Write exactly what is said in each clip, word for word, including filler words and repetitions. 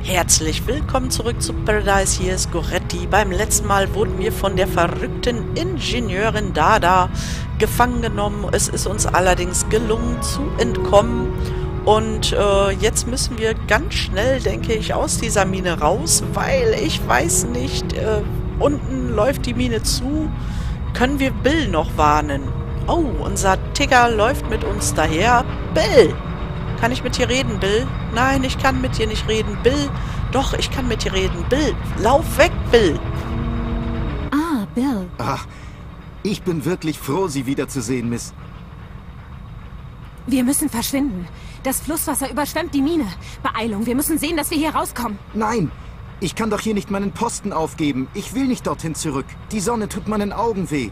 Herzlich willkommen zurück zu Paradise. Hier ist Goretti. Beim letzten Mal wurden wir von der verrückten Ingenieurin Dada gefangen genommen. Es ist uns allerdings gelungen zu entkommen. Und äh, jetzt müssen wir ganz schnell, denke ich, aus dieser Mine raus, weil ich weiß nicht, äh, unten läuft die Mine zu. Können wir Bill noch warnen? Oh, unser Tigger läuft mit uns daher. Bill! Kann ich mit dir reden, Bill? Nein, ich kann mit dir nicht reden. Bill, doch, ich kann mit dir reden. Bill, lauf weg, Bill. Ah, Bill. Ach, ich bin wirklich froh, Sie wiederzusehen, Miss. Wir müssen verschwinden. Das Flusswasser überschwemmt die Mine. Beeilung, wir müssen sehen, dass wir hier rauskommen. Nein, ich kann doch hier nicht meinen Posten aufgeben. Ich will nicht dorthin zurück. Die Sonne tut meinen Augen weh.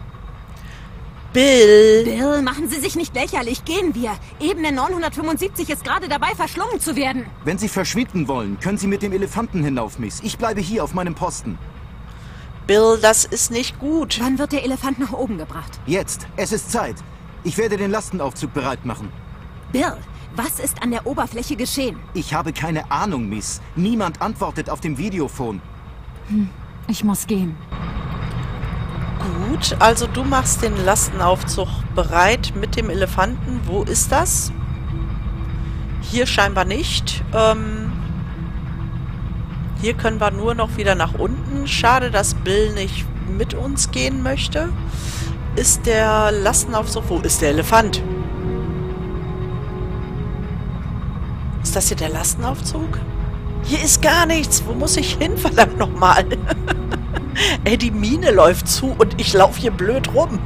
Bill! Bill, machen Sie sich nicht lächerlich. Gehen wir. Ebene neunhundertfünfundsiebzig ist gerade dabei, verschlungen zu werden. Wenn Sie verschwinden wollen, können Sie mit dem Elefanten hinauf, Miss. Ich bleibe hier auf meinem Posten. Bill, das ist nicht gut. Wann wird der Elefant nach oben gebracht? Jetzt. Es ist Zeit. Ich werde den Lastenaufzug bereit machen. Bill, was ist an der Oberfläche geschehen? Ich habe keine Ahnung, Miss. Niemand antwortet auf dem Videophon. Hm, ich muss gehen. Gut, also du machst den Lastenaufzug bereit mit dem Elefanten. Wo ist das? Hier scheinbar nicht. Ähm, hier können wir nur noch wieder nach unten. Schade, dass Bill nicht mit uns gehen möchte. Ist der Lastenaufzug... Wo ist der Elefant? Ist das hier der Lastenaufzug? Hier ist gar nichts. Wo muss ich hin, verdammt nochmal? Ey, die Mine läuft zu und ich laufe hier blöd rum.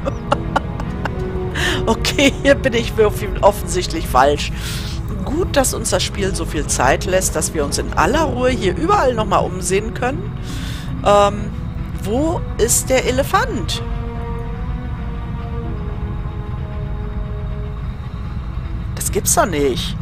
Okay, hier bin ich offensichtlich falsch. Gut, dass uns das Spiel so viel Zeit lässt, dass wir uns in aller Ruhe hier überall nochmal umsehen können. Ähm, wo ist der Elefant? Das gibt's doch nicht.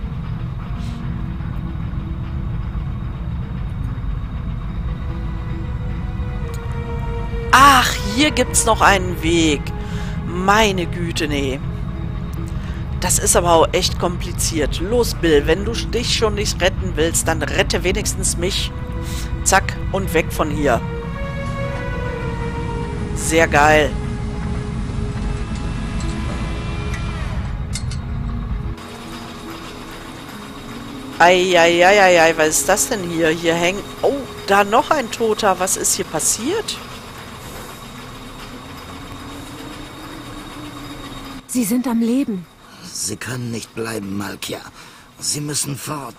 Ach, hier gibt's noch einen Weg. Meine Güte, nee. Das ist aber auch echt kompliziert. Los, Bill, wenn du dich schon nicht retten willst, dann rette wenigstens mich. Zack, und weg von hier. Sehr geil. Eieieiei, was ist das denn hier? Hier hängt... Oh, da noch ein Toter. Was ist hier passiert? Sie sind am Leben. Sie können nicht bleiben, Malkia. Sie müssen fort.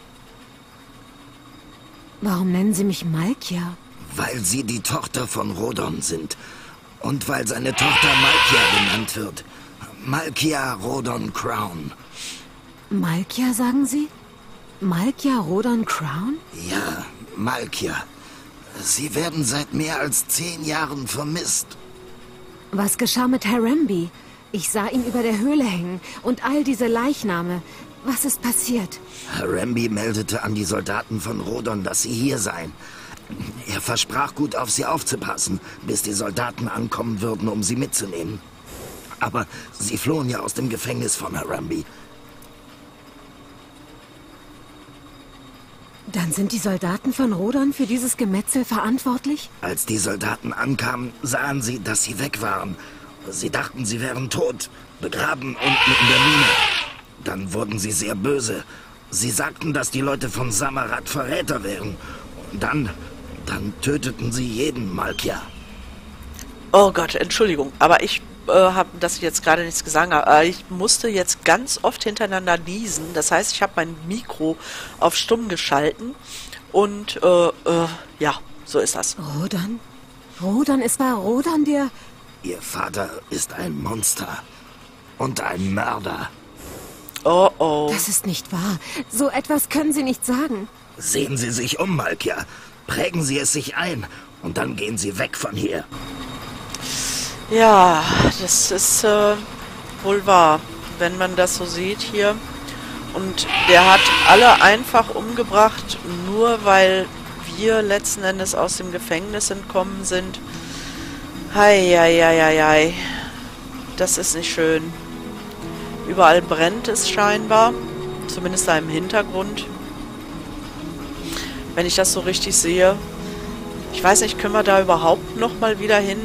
Warum nennen Sie mich Malkia? Weil Sie die Tochter von Rodon sind. Und weil seine Tochter Malkia genannt wird. Malkia Rodon Crown. Malkia, sagen Sie? Malkia Rodon Crown? Ja, Malkia. Sie werden seit mehr als zehn Jahren vermisst. Was geschah mit Harambe? Ich sah ihn über der Höhle hängen und all diese Leichname. Was ist passiert? Harambe meldete an die Soldaten von Rodon, dass sie hier seien. Er versprach gut auf sie aufzupassen, bis die Soldaten ankommen würden, um sie mitzunehmen. Aber sie flohen ja aus dem Gefängnis von Harambe. Dann sind die Soldaten von Rodon für dieses Gemetzel verantwortlich? Als die Soldaten ankamen, sahen sie, dass sie weg waren. Sie dachten, sie wären tot, begraben unten in der Mine. Dann wurden sie sehr böse. Sie sagten, dass die Leute von Samarat Verräter wären. Und dann, dann töteten sie jeden, Malkia. Oh Gott, Entschuldigung, aber ich äh, habe, dass ich jetzt gerade nichts gesagt habe, äh, ich musste jetzt ganz oft hintereinander niesen. Das heißt, ich habe mein Mikro auf stumm geschalten. Und, äh, äh, ja, so ist das. Rodon? Rodon, es war Rodon, der... Ihr Vater ist ein Monster und ein Mörder. Oh, oh. Das ist nicht wahr. So etwas können Sie nicht sagen. Sehen Sie sich um, Malkia. Prägen Sie es sich ein und dann gehen Sie weg von hier. Ja, das ist äh, wohl wahr, wenn man das so sieht hier. Und der hat alle einfach umgebracht, nur weil wir letzten Endes aus dem Gefängnis entkommen sind. Heieieiei. Das ist nicht schön. Überall brennt es scheinbar. Zumindest da im Hintergrund. Wenn ich das so richtig sehe. Ich weiß nicht, können wir da überhaupt noch mal wieder hin?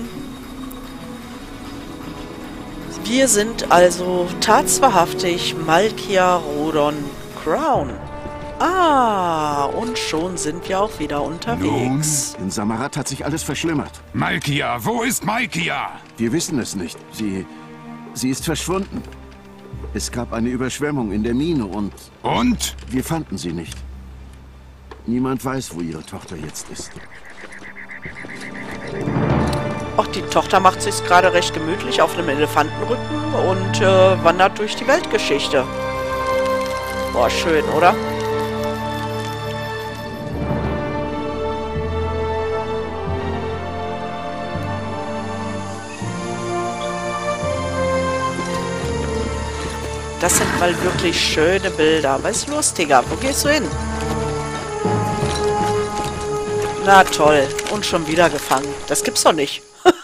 Wir sind also tatsächlich Malkia Rodon Crown. Ah, und schon sind wir auch wieder unterwegs. Nun, in Samarat hat sich alles verschlimmert. Malkia, wo ist Malkia? Wir wissen es nicht. Sie... sie ist verschwunden. Es gab eine Überschwemmung in der Mine und... Und? Wir fanden sie nicht. Niemand weiß, wo ihre Tochter jetzt ist. Ach, die Tochter macht sich's gerade recht gemütlich auf einem Elefantenrücken und äh, wandert durch die Weltgeschichte. Boah, schön, oder? Das sind mal wirklich schöne Bilder. Was ist los, Digga? Wo gehst du hin? Na toll. Und schon wieder gefangen. Das gibt's doch nicht.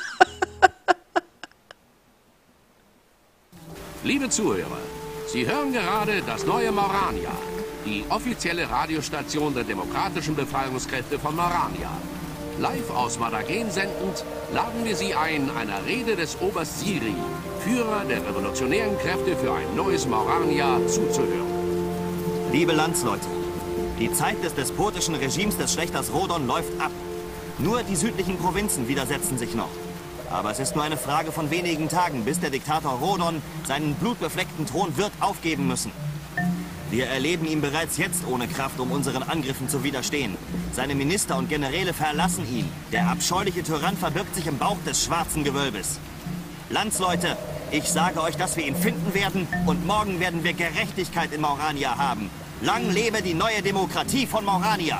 Liebe Zuhörer, Sie hören gerade das neue Morania, die offizielle Radiostation der demokratischen Befreiungskräfte von Morania. Live aus Madagen sendend, laden wir Sie ein, einer Rede des Oberst Siri, Führer der revolutionären Kräfte für ein neues Morania, zuzuhören. Liebe Landsleute, die Zeit des despotischen Regimes des Schlechters Rodon läuft ab. Nur die südlichen Provinzen widersetzen sich noch. Aber es ist nur eine Frage von wenigen Tagen, bis der Diktator Rodon seinen blutbefleckten Thron wird aufgeben müssen. Wir erleben ihn bereits jetzt ohne Kraft, um unseren Angriffen zu widerstehen. Seine Minister und Generäle verlassen ihn. Der abscheuliche Tyrann verbirgt sich im Bauch des schwarzen Gewölbes. Landsleute, ich sage euch, dass wir ihn finden werden und morgen werden wir Gerechtigkeit in Morania haben. Lang lebe die neue Demokratie von Morania!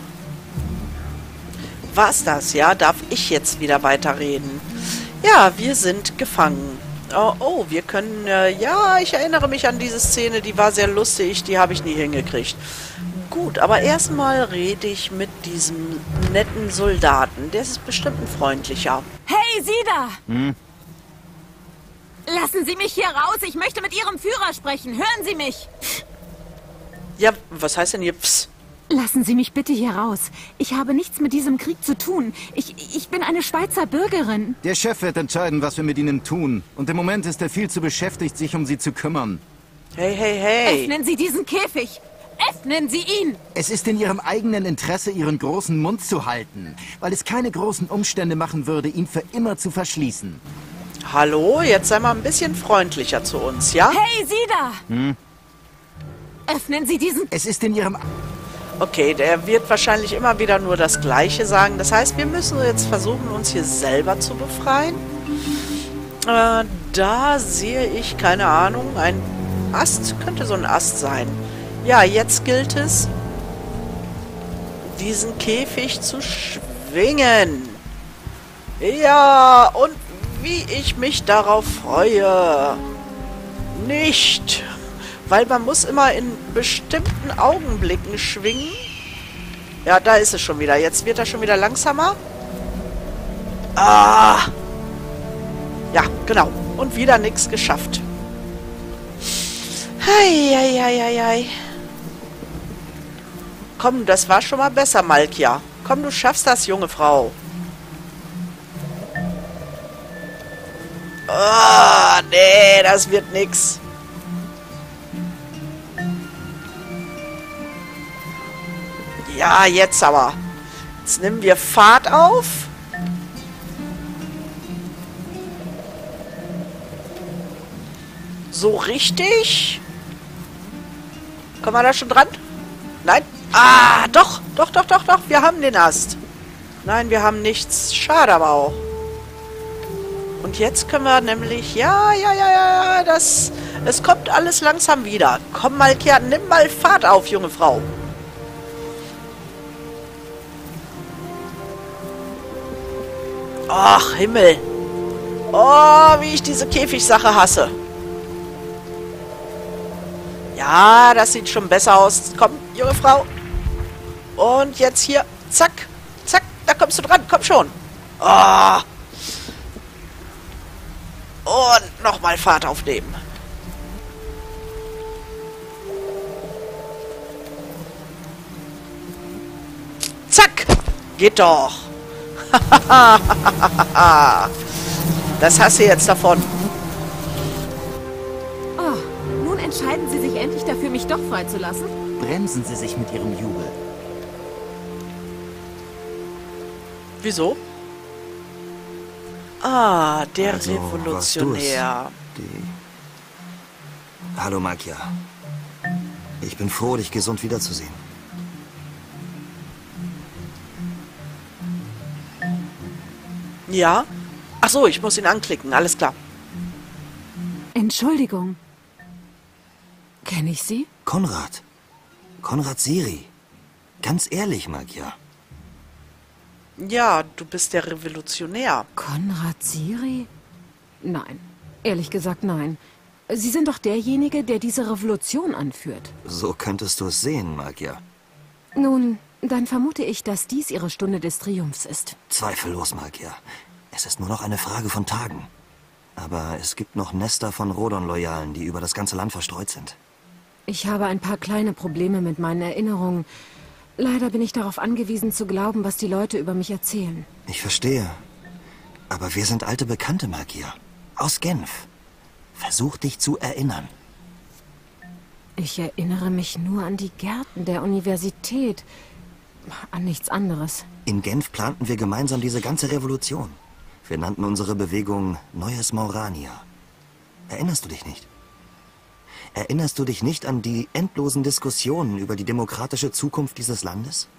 War's das, ja? Darf ich jetzt wieder weiterreden? Ja, wir sind gefangen. Oh, oh, wir können... Äh, ja, ich erinnere mich an diese Szene, die war sehr lustig, die habe ich nie hingekriegt. Gut, aber erstmal rede ich mit diesem netten Soldaten. Der ist bestimmt ein freundlicher. Hey, Sie da! Hm? Lassen Sie mich hier raus, ich möchte mit Ihrem Führer sprechen. Hören Sie mich! Ja, was heißt denn hier Psst? Lassen Sie mich bitte hier raus. Ich habe nichts mit diesem Krieg zu tun. Ich, ich bin eine Schweizer Bürgerin. Der Chef wird entscheiden, was wir mit Ihnen tun. Und im Moment ist er viel zu beschäftigt, sich um Sie zu kümmern. Hey, hey, hey. Öffnen Sie diesen Käfig. Öffnen Sie ihn. Es ist in Ihrem eigenen Interesse, Ihren großen Mund zu halten. Weil es keine großen Umstände machen würde, ihn für immer zu verschließen. Hallo, jetzt sei mal ein bisschen freundlicher zu uns, ja? Hey, Sie da. Hm? Öffnen Sie diesen... Es ist in Ihrem... Okay, der wird wahrscheinlich immer wieder nur das Gleiche sagen. Das heißt, wir müssen jetzt versuchen, uns hier selber zu befreien. Äh, da sehe ich, keine Ahnung, ein Ast. Könnte so ein Ast sein. Ja, jetzt gilt es, diesen Käfig zu schwingen. Ja, und wie ich mich darauf freue. Nicht... Weil man muss immer in bestimmten Augenblicken schwingen. Ja, da ist es schon wieder. Jetzt wird er schon wieder langsamer. Ah! Ja, genau. Und wieder nichts geschafft. Hei, hei, hei, hei, hei. Komm, das war schon mal besser, Malkia. Komm, du schaffst das, junge Frau. Ah, nee, das wird nix. Ja, jetzt aber. Jetzt nehmen wir Fahrt auf. So richtig. Kommen wir da schon dran? Nein. Ah, doch. Doch, doch, doch, doch. Wir haben den Ast. Nein, wir haben nichts. Schade aber auch. Und jetzt können wir nämlich... Ja, ja, ja, ja. Das... Es kommt alles langsam wieder. Komm, Malkia, nimm mal Fahrt auf, junge Frau. Ach, Himmel. Oh, wie ich diese Käfigsache hasse. Ja, das sieht schon besser aus. Komm, junge Frau. Und jetzt hier. Zack. Zack. Da kommst du dran. Komm schon. Oh. Und nochmal Fahrt aufnehmen. Zack! Geht doch! Das hast du jetzt davon. Oh, nun entscheiden Sie sich endlich dafür, mich doch freizulassen? Bremsen Sie sich mit Ihrem Jubel. Wieso? Ah, der Also, Revolutionär. Die... Hallo, Makia. Ich bin froh, dich gesund wiederzusehen. Ja? Ach so, ich muss ihn anklicken. Alles klar. Entschuldigung. Kenne ich Sie? Konrad. Konrad Siri. Ganz ehrlich, Makia. Ja, du bist der Revolutionär. Konrad Siri? Nein. Ehrlich gesagt, nein. Sie sind doch derjenige, der diese Revolution anführt. So könntest du es sehen, Makia. Nun, dann vermute ich, dass dies Ihre Stunde des Triumphs ist. Zweifellos, Makia. Es ist nur noch eine Frage von Tagen. Aber es gibt noch Nester von Rodon-Loyalen, die über das ganze Land verstreut sind. Ich habe ein paar kleine Probleme mit meinen Erinnerungen. Leider bin ich darauf angewiesen zu glauben, was die Leute über mich erzählen. Ich verstehe. Aber wir sind alte Bekannte, Makia. Aus Genf. Versuch dich zu erinnern. Ich erinnere mich nur an die Gärten der Universität. An nichts anderes. In Genf planten wir gemeinsam diese ganze Revolution. Wir nannten unsere Bewegung Neues Morania. Erinnerst du dich nicht? Erinnerst du dich nicht an die endlosen Diskussionen über die demokratische Zukunft dieses Landes?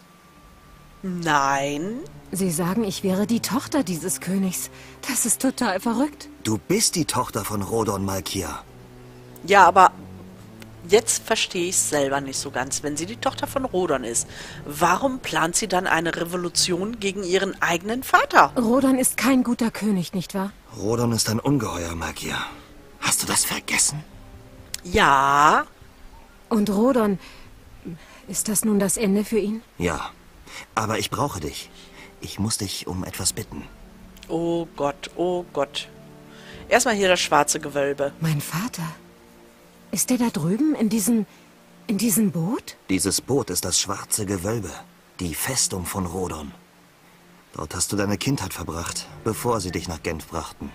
Nein. Sie sagen, ich wäre die Tochter dieses Königs. Das ist total verrückt. Du bist die Tochter von Rodon Malkia. Ja, aber jetzt verstehe ich es selber nicht so ganz. Wenn sie die Tochter von Rodon ist, warum plant sie dann eine Revolution gegen ihren eigenen Vater? Rodon ist kein guter König, nicht wahr? Rodon ist ein Ungeheuer, Malkia. Hast du das vergessen? Ja. Und Rodon, ist das nun das Ende für ihn? Ja, aber ich brauche dich. Ich muss dich um etwas bitten. Oh Gott, oh Gott. Erstmal hier das schwarze Gewölbe. Mein Vater? Ist der da drüben in diesem... in diesem Boot? Dieses Boot ist das schwarze Gewölbe. Die Festung von Rodon. Dort hast du deine Kindheit verbracht, bevor sie dich nach Genf brachten.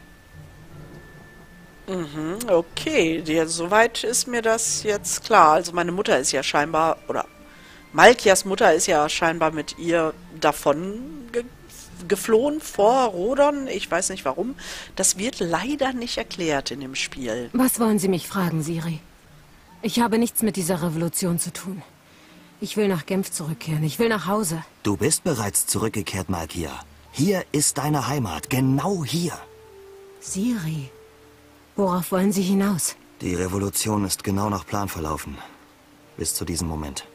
Mhm, okay. Ja, soweit ist mir das jetzt klar. Also meine Mutter ist ja scheinbar, oder Malkias Mutter ist ja scheinbar mit ihr davon ge geflohen vor Rodon. Ich weiß nicht warum. Das wird leider nicht erklärt in dem Spiel. Was wollen Sie mich fragen, Siri? Ich habe nichts mit dieser Revolution zu tun. Ich will nach Genf zurückkehren. Ich will nach Hause. Du bist bereits zurückgekehrt, Malkia. Hier ist deine Heimat. Genau hier. Siri, worauf wollen Sie hinaus? Die Revolution ist genau nach Plan verlaufen. Bis zu diesem Moment.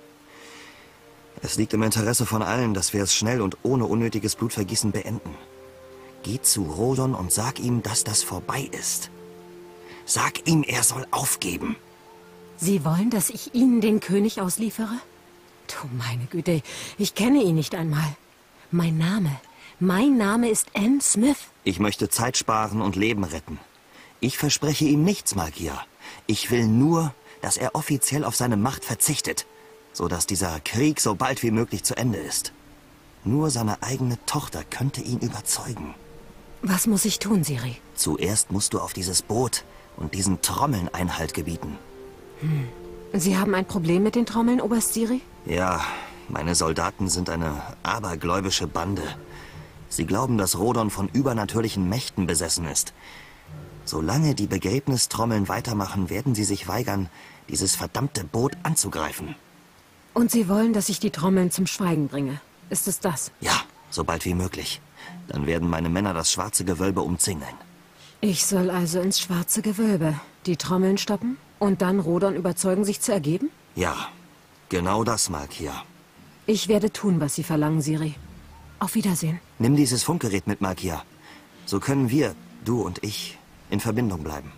Es liegt im Interesse von allen, dass wir es schnell und ohne unnötiges Blutvergießen beenden. Geh zu Rodon und sag ihm, dass das vorbei ist. Sag ihm, er soll aufgeben. Sie wollen, dass ich Ihnen den König ausliefere? Du meine Güte, ich kenne ihn nicht einmal. Mein Name, mein Name ist Anne Smith. Ich möchte Zeit sparen und Leben retten. Ich verspreche ihm nichts, Malkia. Ich will nur, dass er offiziell auf seine Macht verzichtet, sodass dieser Krieg so bald wie möglich zu Ende ist. Nur seine eigene Tochter könnte ihn überzeugen. Was muss ich tun, Siri? Zuerst musst du auf dieses Boot und diesen Trommeln Einhalt gebieten. Hm. Sie haben ein Problem mit den Trommeln, Oberst Siri? Ja, meine Soldaten sind eine abergläubische Bande. Sie glauben, dass Rodon von übernatürlichen Mächten besessen ist. Solange die Begräbnistrommeln weitermachen, werden sie sich weigern, dieses verdammte Boot anzugreifen. Und Sie wollen, dass ich die Trommeln zum Schweigen bringe? Ist es das? Ja, so bald wie möglich. Dann werden meine Männer das schwarze Gewölbe umzingeln. Ich soll also ins schwarze Gewölbe, die Trommeln stoppen und dann Rodon überzeugen, sich zu ergeben? Ja, genau das, Malkia. Ich werde tun, was Sie verlangen, Siri. Auf Wiedersehen. Nimm dieses Funkgerät mit, Malkia. So können wir, du und ich, in Verbindung bleiben.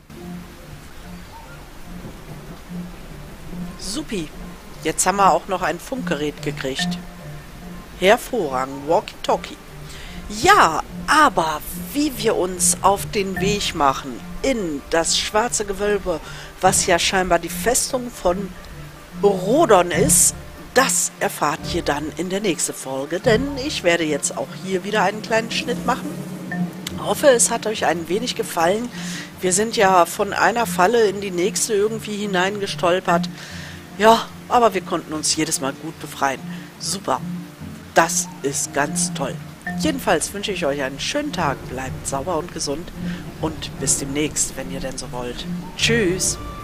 Supi. Jetzt haben wir auch noch ein Funkgerät gekriegt. Hervorragend. Walkie-Talkie. Ja, aber wie wir uns auf den Weg machen in das schwarze Gewölbe, was ja scheinbar die Festung von Rodon ist, das erfahrt ihr dann in der nächsten Folge, denn ich werde jetzt auch hier wieder einen kleinen Schnitt machen. Ich hoffe, es hat euch ein wenig gefallen. Wir sind ja von einer Falle in die nächste irgendwie hineingestolpert. Ja, aber wir konnten uns jedes Mal gut befreien. Super. Das ist ganz toll. Jedenfalls wünsche ich euch einen schönen Tag. Bleibt sauber und gesund. Und bis demnächst, wenn ihr denn so wollt. Tschüss.